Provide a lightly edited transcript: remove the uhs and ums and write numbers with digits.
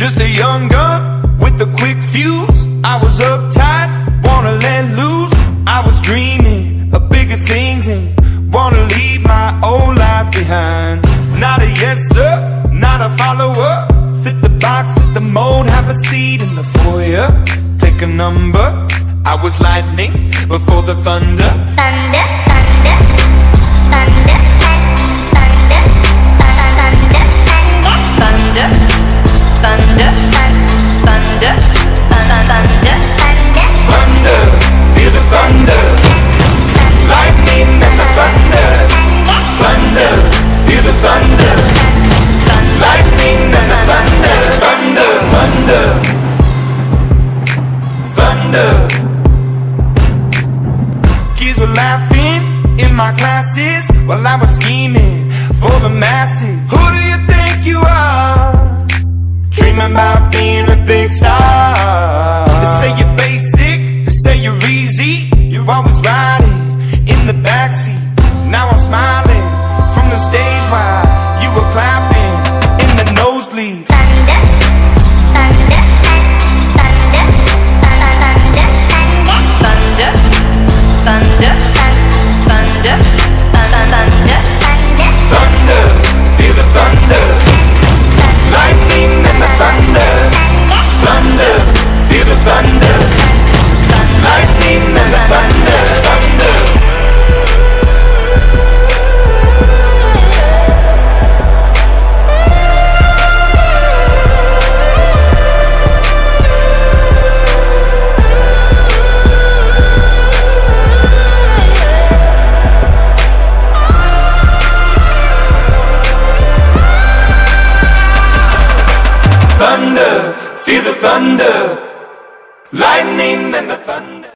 Just a young gun with a quick fuse. I was uptight, wanna let loose. I was dreaming of bigger things and wanna leave my old life behind. Not a yes sir, not a follower. Fit the box, fit the mold, have a seat in the foyer. Take a number. I was lightning before the thunder. Thunder, thunder, thunder, thunder, thunder, thunder, thunder, thunder, thunder, thunder, feel the thunder. Lightning and the thunder. Thunder, feel the thunder. Lightning and the thunder. Thunder, thunder, thunder. Kids were laughing in my classes while I was scheming for the masses. Who do you think you are? Dreaming about being a big star. They say you're basic, they say you're easy. You're always riding in the backseat. Now I'm smiling from the stage while you were clapping in the nosebleeds. thunder, thunder, thunder, thunder, thunder, thunder, thunder, thunder, Thunder, feel the thunder. Lightning and the thunder. Thunder, feel the thunder. Lightning and the thunder. Thunder. Thunder, feel the thunder. Lightning and the thunder.